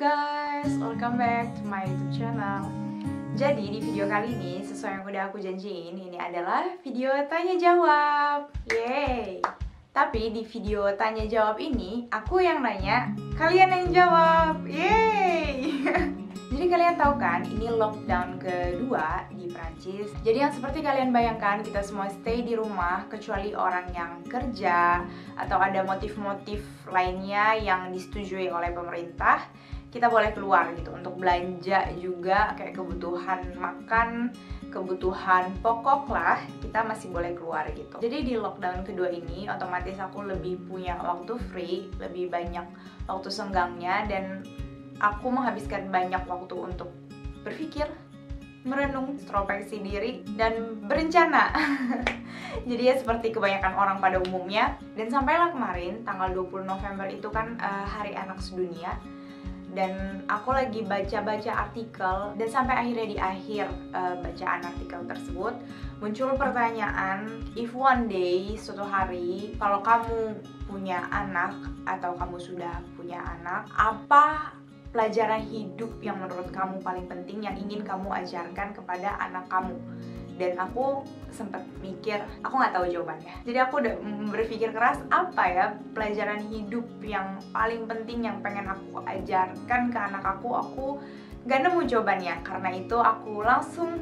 guys, welcome back to my YouTube channel. Jadi di video kali ini, sesuai yang udah aku janjiin, ini adalah video tanya jawab. Yeay. Tapi di video tanya jawab ini, aku yang nanya, kalian yang jawab. Yeay. Jadi kalian tahu kan, ini lockdown kedua di Prancis. Jadi yang seperti kalian bayangkan, kita semua stay di rumah, kecuali orang yang kerja atau ada motif-motif lainnya yang disetujui oleh pemerintah. Kita boleh keluar gitu untuk belanja juga, kayak kebutuhan makan, kebutuhan pokok lah, kita masih boleh keluar gitu. Jadi di lockdown kedua ini otomatis aku lebih punya waktu free, lebih banyak waktu senggangnya, dan aku menghabiskan banyak waktu untuk berpikir, merenung, introspeksi diri, dan berencana. Jadi ya seperti kebanyakan orang pada umumnya. Dan sampailah kemarin tanggal 20 November itu kan Hari Anak Sedunia. Dan aku lagi baca-baca artikel, dan sampai akhirnya di akhir bacaan artikel tersebut muncul pertanyaan, if one day, suatu hari, kalau kamu punya anak atau kamu sudah punya anak, apa pelajaran hidup yang menurut kamu paling penting yang ingin kamu ajarkan kepada anak kamu? Dan aku sempat mikir, aku nggak tahu jawabannya. Jadi aku udah berpikir keras, apa ya pelajaran hidup yang paling penting yang pengen aku ajarkan ke anak aku nggak nemu jawabannya. Karena itu aku langsung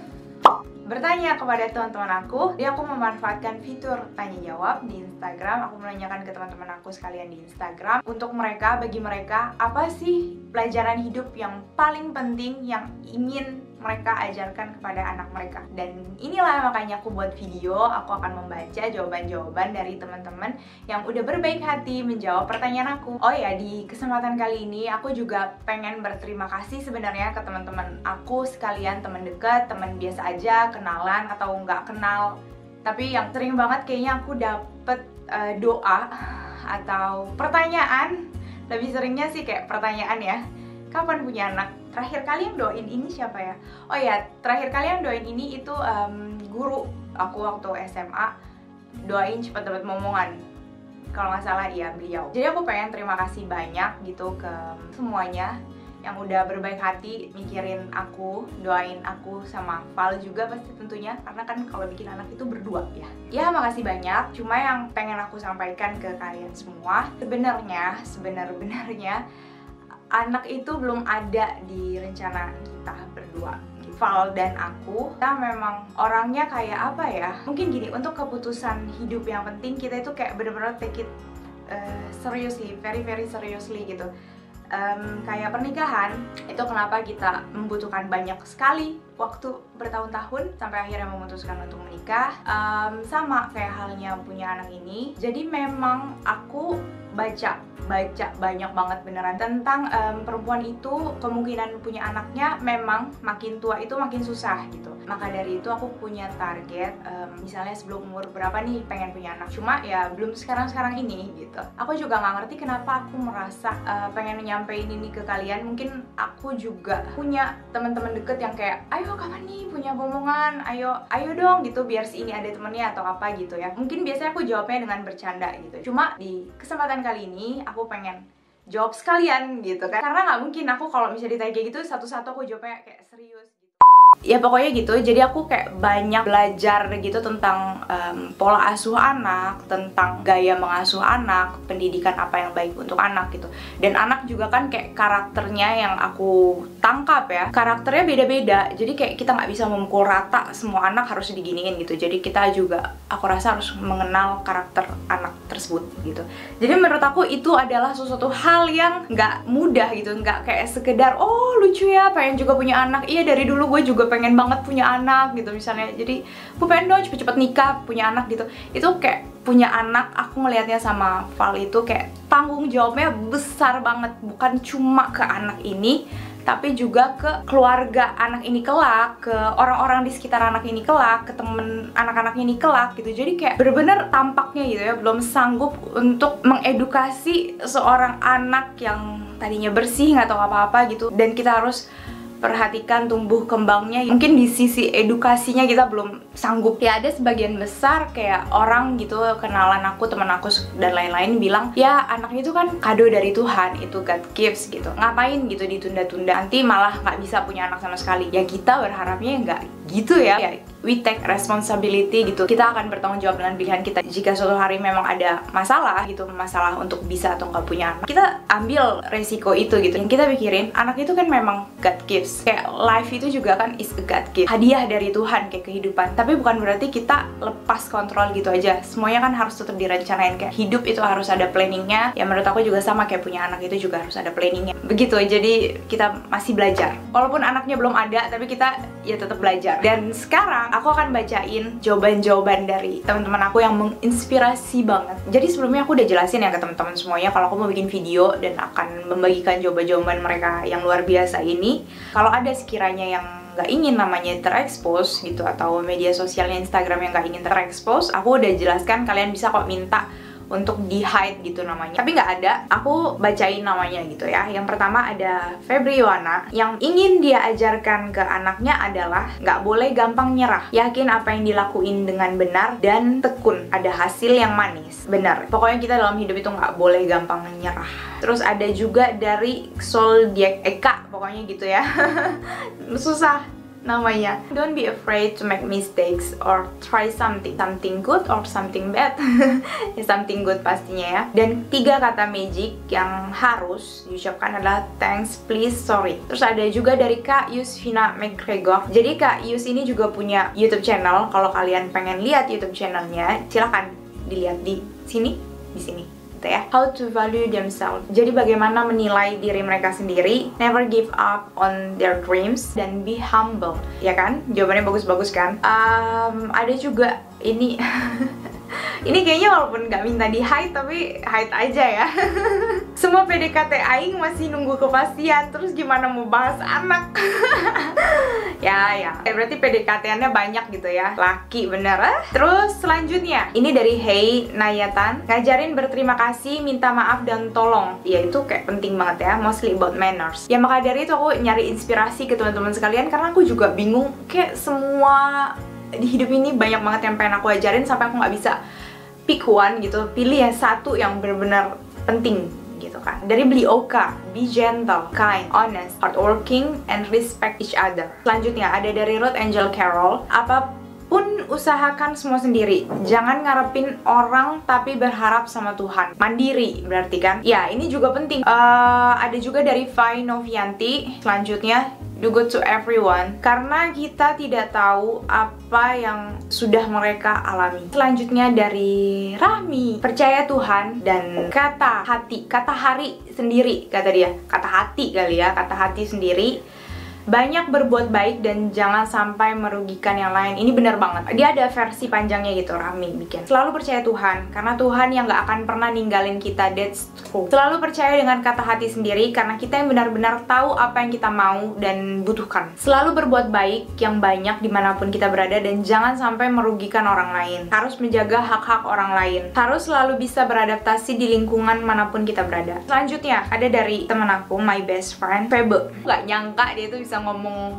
bertanya kepada teman-teman aku. Jadi aku memanfaatkan fitur tanya jawab di Instagram. Aku menanyakan ke teman-teman aku sekalian di Instagram, untuk mereka, bagi mereka, apa sih pelajaran hidup yang paling penting yang ingin mereka ajarkan kepada anak mereka. Dan inilah makanya aku buat video. Aku akan membaca jawaban-jawaban dari teman-teman yang udah berbaik hati menjawab pertanyaan aku. Oh ya, di kesempatan kali ini aku juga pengen berterima kasih sebenarnya ke teman-teman aku sekalian, teman dekat, teman biasa aja, kenalan atau nggak kenal. Tapi yang sering banget kayaknya aku dapet doa atau pertanyaan. Lebih seringnya sih kayak pertanyaan ya, kapan punya anak? Terakhir kali yang doain ini siapa ya? Oh ya, terakhir kali yang doain ini itu guru aku waktu SMA. Doain cepat dapat momongan, kalau nggak salah iya beliau. Jadi aku pengen terima kasih banyak gitu ke semuanya yang udah berbaik hati mikirin aku, doain aku sama Val juga pasti tentunya, karena kan kalau bikin anak itu berdua ya. Ya makasih banyak. Cuma yang pengen aku sampaikan ke kalian semua, sebenarnya anak itu belum ada di rencana kita berdua, Val dan aku. Kita memang orangnya kayak apa ya, mungkin gini, untuk keputusan hidup yang penting kita itu kayak bener-bener take it seriously, very seriously gitu. Kayak pernikahan, itu kenapa kita membutuhkan banyak sekali waktu bertahun-tahun sampai akhirnya memutuskan untuk menikah. Sama kayak halnya punya anak ini. Jadi memang aku baca banyak banget beneran tentang perempuan itu kemungkinan punya anaknya memang makin tua itu makin susah gitu. Maka dari itu aku punya target, misalnya sebelum umur berapa nih pengen punya anak. Cuma ya belum sekarang ini gitu. Aku juga nggak ngerti kenapa aku merasa pengen nyampein ini ke kalian. Mungkin aku juga punya teman-teman deket yang kayak, ayo kapan nih punya momongan, ayo dong gitu, biar si ini ada temennya atau apa gitu ya. Mungkin biasanya aku jawabnya dengan bercanda gitu. Cuma di kesempatan kali ini aku pengen jawab sekalian gitu kan, karena nggak mungkin aku kalau misalnya ditanya kayak gitu satu-satu aku jawabnya kayak serius gitu. Ya pokoknya gitu, jadi aku kayak banyak belajar gitu tentang pola asuh anak, tentang gaya mengasuh anak, pendidikan apa yang baik untuk anak gitu. Dan anak juga kan kayak karakternya yang aku tangkap ya, karakternya beda-beda. Jadi kayak kita nggak bisa memukul rata semua anak harus diginiin gitu. Jadi kita juga, aku rasa harus mengenal karakter anak tersebut gitu. Jadi menurut aku itu adalah sesuatu hal yang nggak mudah gitu, nggak kayak sekedar oh lucu ya pengen juga punya anak. Iya dari dulu gue juga pengen banget punya anak gitu misalnya. Jadi gue pengen dong cepet-cepet nikah punya anak gitu. Itu kayak punya anak, aku ngelihatnya sama Val itu kayak tanggung jawabnya besar banget, bukan cuma ke anak ini tapi juga ke keluarga anak ini kelak, ke orang-orang di sekitar anak ini kelak, ke temen anak-anak ini kelak gitu. Jadi kayak bener-bener tampaknya gitu ya belum sanggup untuk mengedukasi seorang anak yang tadinya bersih nggak tahu apa-apa gitu. Dan kita harus perhatikan tumbuh kembangnya. Mungkin di sisi edukasinya kita belum sanggup. Ya ada sebagian besar kayak orang gitu, kenalan aku, teman aku dan lain-lain bilang, ya anaknya itu kan kado dari Tuhan, itu God gifts gitu. Ngapain gitu ditunda-tunda, nanti malah nggak bisa punya anak sama sekali. Ya kita berharapnya nggak gitu ya. We take responsibility gitu. Kita akan bertanggung jawab dengan pilihan kita. Jika suatu hari memang ada masalah gitu, masalah untuk bisa atau nggak punya anak, kita ambil resiko itu gitu. Yang kita pikirin, anak itu kan memang God gifts. Kayak life itu juga kan is a God gift. Hadiah dari Tuhan kayak kehidupan. Tapi bukan berarti kita lepas kontrol gitu aja. Semuanya kan harus tetap direncanain. Kayak hidup itu harus ada planningnya. Ya menurut aku juga sama, kayak punya anak itu juga harus ada planningnya. Begitu, jadi kita masih belajar. Walaupun anaknya belum ada, tapi kita ya tetap belajar. Dan sekarang aku akan bacain jawaban-jawaban dari teman-teman aku yang menginspirasi banget. Jadi sebelumnya aku udah jelasin ya ke teman-teman semuanya kalau aku mau bikin video dan akan membagikan jawaban-jawaban mereka yang luar biasa ini. Kalau ada sekiranya yang nggak ingin namanya terekspos gitu, atau media sosialnya Instagram yang nggak ingin terekspos, aku udah jelaskan kalian bisa kok minta untuk di-hide gitu namanya. Tapi nggak ada, aku bacain namanya gitu ya. Yang pertama ada Febriwana. Yang ingin dia ajarkan ke anaknya adalah nggak boleh gampang nyerah. Yakin apa yang dilakuin dengan benar dan tekun. Ada hasil yang manis. Benar. Pokoknya kita dalam hidup itu nggak boleh gampang nyerah. Terus ada juga dari Soldiak Eka. Pokoknya gitu ya. Susah namanya. Don't be afraid to make mistakes or try something good or something bad. Ya, something good pastinya ya. Dan 3 kata magic yang harus diucapkan adalah thanks, please, sorry. Terus ada juga dari Kak Yusvina McGregor. Jadi Kak Yus ini juga punya YouTube channel. Kalau kalian pengen lihat YouTube channelnya, silahkan dilihat di sini, di sini. Ya. How to value themselves. Jadi bagaimana menilai diri mereka sendiri, never give up on their dreams, dan be humble. Ya kan? Jawabannya bagus-bagus kan? Ada juga ini ini kayaknya walaupun nggak minta di hide, tapi hide aja ya. Semua PDKT aing masih nunggu kepastian. Terus gimana mau bahas anak? ya berarti PDKT-annya banyak gitu ya. Laki bener. Terus selanjutnya ini dari Hey Nayatan. Ngajarin berterima kasih, minta maaf, dan tolong. Ya itu kayak penting banget ya, mostly about manners. Ya maka dari itu aku nyari inspirasi ke teman-teman sekalian, karena aku juga bingung. Kayak semua di hidup ini banyak banget yang pengen aku ajarin, sampai aku nggak bisa pick one gitu, pilih ya satu yang benar-benar penting gitu kan. Dari Bli Oka, be gentle, kind, honest, hardworking, and respect each other. Selanjutnya ada dari Ruth Angel Carroll. Apapun usahakan semua sendiri, jangan ngarepin orang tapi berharap sama Tuhan. Mandiri berarti kan. Ya ini juga penting. Ada juga dari Vai Novianti. Selanjutnya, do good to everyone, karena kita tidak tahu apa yang sudah mereka alami. Selanjutnya dari Rahmi, percaya Tuhan dan kata hati, kata hari sendiri kata dia, kata hati kali ya, kata hati sendiri. Banyak berbuat baik dan jangan sampai merugikan yang lain. Ini bener banget. Dia ada versi panjangnya gitu, Rahmi bikin. Selalu percaya Tuhan, karena Tuhan yang gak akan pernah ninggalin kita. That's true. Selalu percaya dengan kata hati sendiri, karena kita yang benar-benar tahu apa yang kita mau dan butuhkan. Selalu berbuat baik yang banyak dimanapun kita berada, dan jangan sampai merugikan orang lain. Harus menjaga hak-hak orang lain. Harus selalu bisa beradaptasi di lingkungan manapun kita berada. Selanjutnya ada dari temen aku, my best friend, Febe. Gak nyangka dia tuh bisa ngomong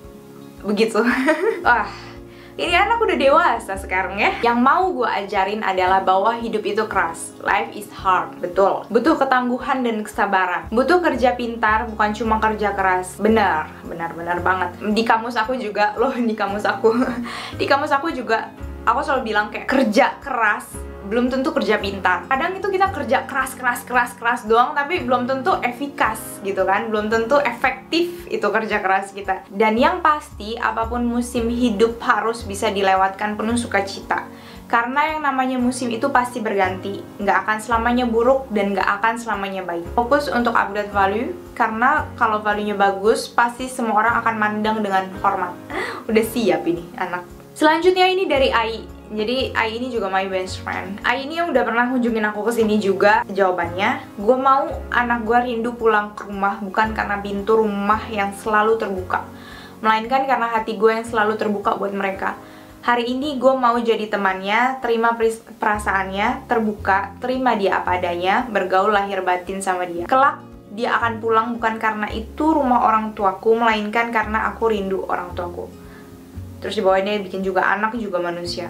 begitu. Wah, ini anak udah dewasa sekarang ya. Yang mau gue ajarin adalah bahwa hidup itu keras. Life is hard, betul. Butuh ketangguhan dan kesabaran. Butuh kerja pintar, bukan cuma kerja keras. Benar banget. Di kamus aku juga, loh di kamus aku di kamus aku juga, aku selalu bilang kayak kerja keras belum tentu kerja pintar. Kadang itu kita kerja keras doang, tapi belum tentu efikas gitu kan. Belum tentu efektif itu kerja keras kita. Dan yang pasti, apapun musim hidup harus bisa dilewatkan penuh sukacita. Karena yang namanya musim itu pasti berganti. Nggak akan selamanya buruk dan nggak akan selamanya baik. Fokus untuk upgrade value, karena kalau value-nya bagus, pasti semua orang akan mandang dengan hormat. Udah siap ini anak. Selanjutnya ini dari Ai. Jadi Ai ini juga my best friend. Ai ini yang udah pernah kunjungin aku kesini juga. Jawabannya, gue mau anak gue rindu pulang ke rumah, bukan karena pintu rumah yang selalu terbuka, melainkan karena hati gue yang selalu terbuka buat mereka. Hari ini gue mau jadi temannya, terima perasaannya, terbuka, terima dia apa adanya, bergaul lahir batin sama dia. Kelak dia akan pulang bukan karena itu rumah orang tuaku, melainkan karena aku rindu orang tuaku. Terus di bawahnya bikin juga anak juga manusia.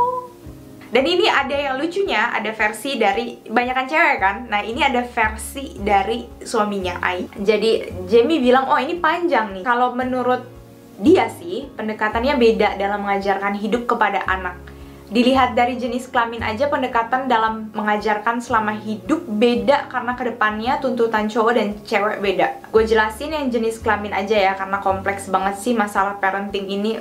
Dan ini ada yang lucunya, ada versi dari banyakan cewek kan. Nah ini ada versi dari suaminya Ai. Jadi Jamie bilang, oh ini panjang nih. Kalau menurut dia sih, pendekatannya beda dalam mengajarkan hidup kepada anak. Dilihat dari jenis kelamin aja, pendekatan dalam mengajarkan selama hidup beda karena kedepannya tuntutan cowok dan cewek beda. Gue jelasin yang jenis kelamin aja ya, karena kompleks banget sih masalah parenting ini.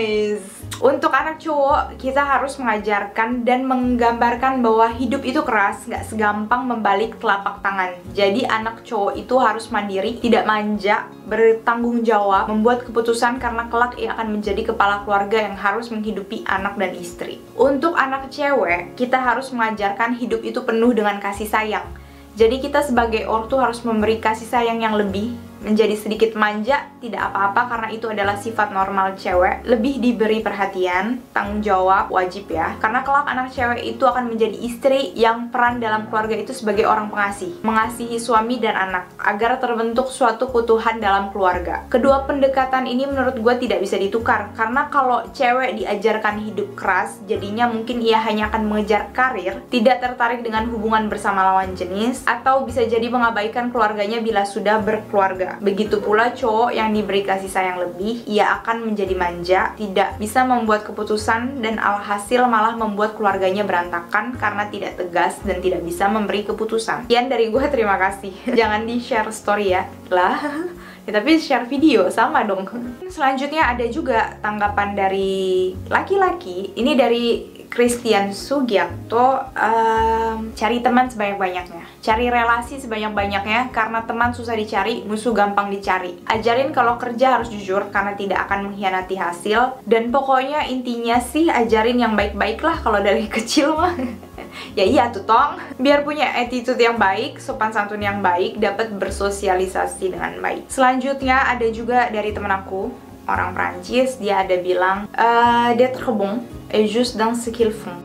Untuk anak cowok, kita harus mengajarkan dan menggambarkan bahwa hidup itu keras, nggak segampang membalik telapak tangan. Jadi anak cowok itu harus mandiri, tidak manja, bertanggung jawab, membuat keputusan karena kelak ia akan menjadi kepala keluarga yang harus menghidupi anak dan istri. Untuk anak cewek, kita harus mengajarkan hidup itu penuh dengan kasih sayang. Jadi kita sebagai ortu harus memberi kasih sayang yang lebih, menjadi sedikit manja, tidak apa-apa karena itu adalah sifat normal cewek. Lebih diberi perhatian, tanggung jawab, wajib ya. Karena kelak anak cewek itu akan menjadi istri yang peran dalam keluarga itu sebagai orang pengasih, mengasihi suami dan anak, agar terbentuk suatu keutuhan dalam keluarga. Kedua pendekatan ini menurut gue tidak bisa ditukar, karena kalau cewek diajarkan hidup keras, jadinya mungkin ia hanya akan mengejar karir, tidak tertarik dengan hubungan bersama lawan jenis, atau bisa jadi mengabaikan keluarganya bila sudah berkeluarga. Begitu pula cowok yang diberi kasih sayang lebih, ia akan menjadi manja, tidak bisa membuat keputusan, dan alhasil malah membuat keluarganya berantakan karena tidak tegas dan tidak bisa memberi keputusan. Sekian dari gue, terima kasih. Jangan di-share story ya. Lah, ya, tapi share video, sama dong. Selanjutnya ada juga tanggapan dari laki-laki. Ini dari Christian Sugiarto. Cari teman sebanyak-banyaknya, cari relasi sebanyak-banyaknya, karena teman susah dicari, musuh gampang dicari. Ajarin kalau kerja harus jujur karena tidak akan mengkhianati hasil. Dan pokoknya intinya sih ajarin yang baik-baik lah kalau dari kecil mah. Ya iya tuh tong, biar punya attitude yang baik, sopan santun yang baik, dapat bersosialisasi dengan baik. Selanjutnya ada juga dari temen aku, orang Prancis. Dia ada bilang, d'être bon et juste dans ce qu'ils font.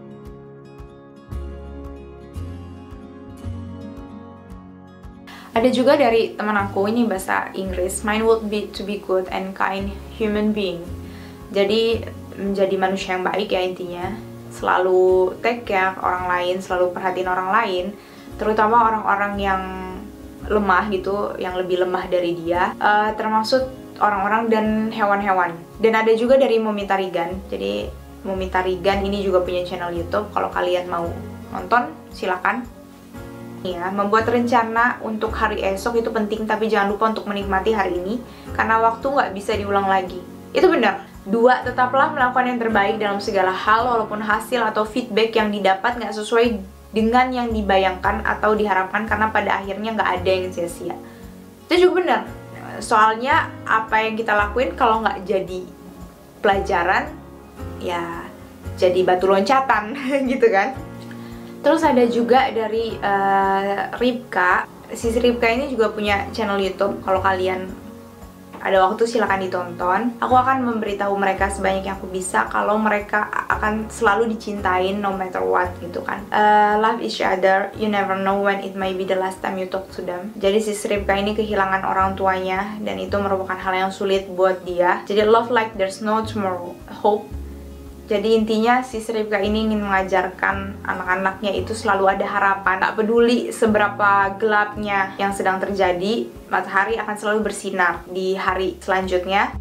Ada juga dari teman aku, ini bahasa Inggris, mine would be to be good and kind human being. Jadi menjadi manusia yang baik ya intinya, selalu take care orang lain, selalu perhatiin orang lain, terutama orang-orang yang lemah gitu, yang lebih lemah dari dia, termasuk orang-orang dan hewan-hewan. Dan ada juga dari Momita Rigan. Jadi Momita Rigan ini juga punya channel YouTube, kalau kalian mau nonton silakan. Ya, membuat rencana untuk hari esok itu penting, tapi jangan lupa untuk menikmati hari ini, karena waktu nggak bisa diulang lagi. Itu benar. 2, tetaplah melakukan yang terbaik dalam segala hal, walaupun hasil atau feedback yang didapat nggak sesuai dengan yang dibayangkan atau diharapkan, karena pada akhirnya nggak ada yang sia-sia. Itu juga benar. Soalnya apa yang kita lakuin kalau nggak jadi pelajaran, ya jadi batu loncatan gitu kan. Terus ada juga dari Ripka. Sisi Ripka ini juga punya channel YouTube. Kalau kalian ada waktu silahkan ditonton. Aku akan memberitahu mereka sebanyak yang aku bisa kalau mereka akan selalu dicintain no matter what gitu kan. Love each other, you never know when it may be the last time you talk to them. Jadi Sisi Ripka ini kehilangan orang tuanya, dan itu merupakan hal yang sulit buat dia. Jadi love like there's no tomorrow, hope. Jadi intinya si Ripka ini ingin mengajarkan anak-anaknya itu selalu ada harapan. Tak peduli seberapa gelapnya yang sedang terjadi, matahari akan selalu bersinar di hari selanjutnya.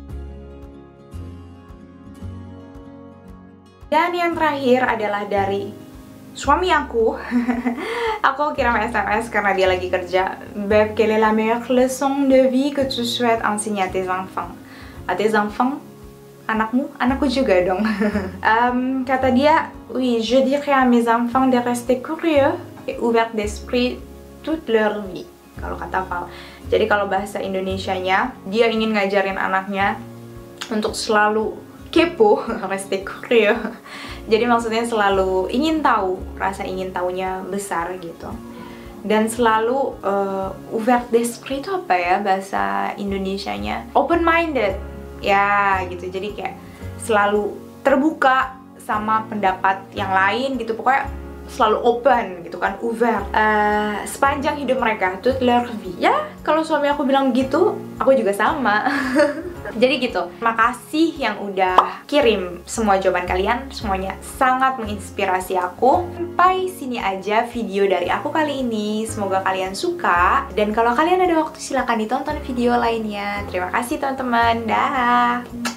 Dan yang terakhir adalah dari suami aku. Aku kirim SMS karena dia lagi kerja. Beb, quelle est la meilleure leçon de vie que tu souhaites enseigner à tes enfants? À tes enfants? Anakmu? Anakku juga dong. Kata dia, oui, je dirais à mes enfants de rester curieux et ouverts d'esprit toute leur vie. Kalau kata Val. Jadi kalau bahasa Indonesianya, dia ingin ngajarin anaknya untuk selalu kepo, rester curieux. Jadi maksudnya selalu ingin tahu, rasa ingin tahunya besar gitu. Dan selalu ouvert d'esprit itu apa ya bahasa Indonesianya? Open minded. Ya gitu, jadi kayak selalu terbuka sama pendapat yang lain gitu. Pokoknya selalu open gitu kan, ouvert, sepanjang hidup mereka, toute leur vie. Ya, kalau suami aku bilang gitu, aku juga sama. Jadi gitu, makasih yang udah kirim semua jawaban kalian, semuanya sangat menginspirasi aku. Sampai sini aja video dari aku kali ini, semoga kalian suka. Dan kalau kalian ada waktu silahkan ditonton video lainnya. Terima kasih teman-teman, dah.